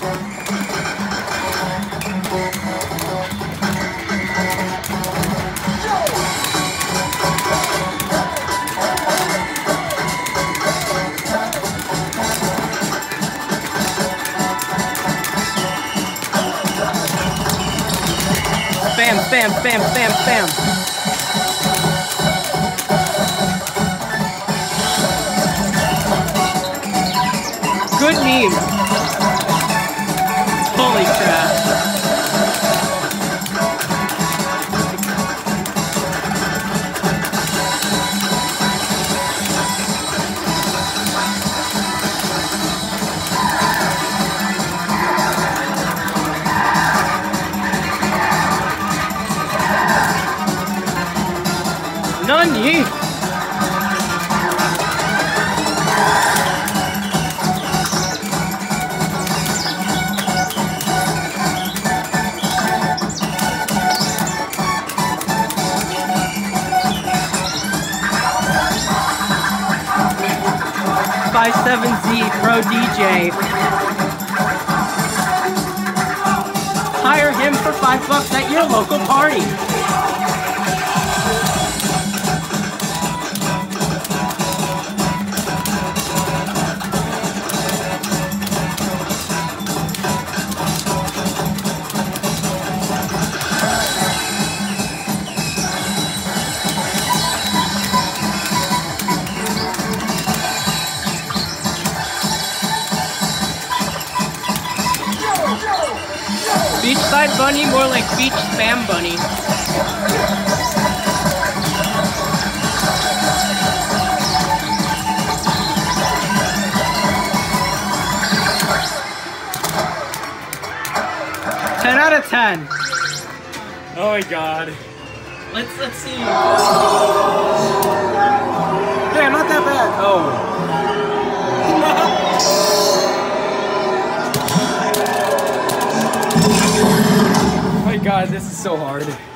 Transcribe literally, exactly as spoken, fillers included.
Bam, bam, bam, bam, bam. Good meme. Holy crap. Nani? five seven Z Pro D J. Hire him for five bucks at your local party. Beachside bunny, more like beach spam bunny. ten out of ten. Oh my god. Let's let's see. Yeah, not that bad. Oh. Oh my god, this is so hard.